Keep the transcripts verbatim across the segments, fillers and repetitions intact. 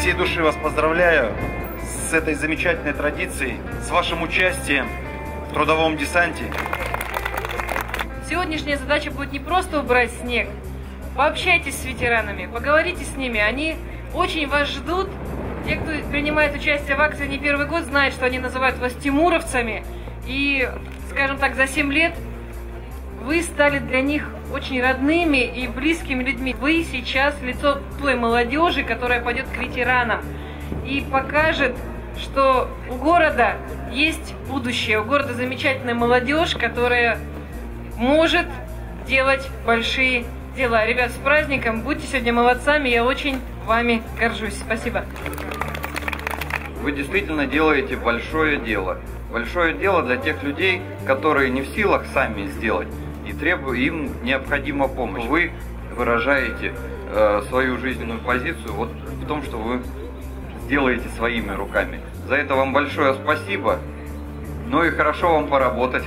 всей души вас поздравляю с этой замечательной традицией, с вашим участием в трудовом десанте. Сегодняшняя задача будет не просто убрать снег. Пообщайтесь с ветеранами, поговорите с ними. Они очень вас ждут. Те, кто принимает участие в акции не первый год, знают, что они называют вас тимуровцами. И, скажем так, за семь лет вы стали для них очень родными и близкими людьми. Вы сейчас лицо той молодежи, которая пойдет к ветеранам и покажет, что у города есть будущее, у города замечательная молодежь, которая может делать большие дела. Ребят, с праздником, будьте сегодня молодцами, я очень вами горжусь. Спасибо. Вы действительно делаете большое дело. Большое дело для тех людей, которые не в силах сами сделать, и требуют, им необходима помощь. Вы выражаете э, свою жизненную позицию вот в том, что вы сделаете своими руками. За это вам большое спасибо. Ну и хорошо вам поработать.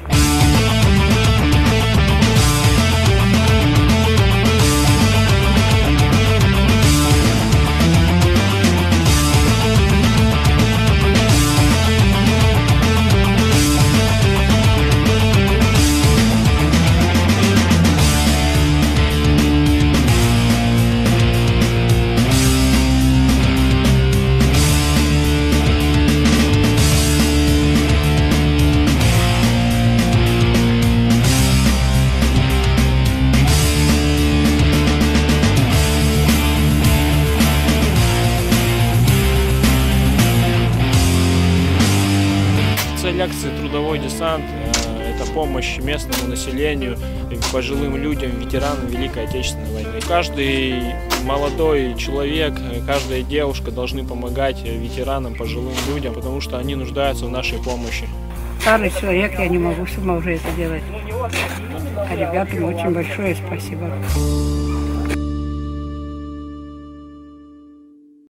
Цель акции «Трудовой десант» – это помощь местному населению, пожилым людям, ветеранам Великой Отечественной войны. Каждый молодой человек, каждая девушка должны помогать ветеранам, пожилым людям, потому что они нуждаются в нашей помощи. Старый человек, я не могу сама уже это делать. А ребятам очень большое спасибо.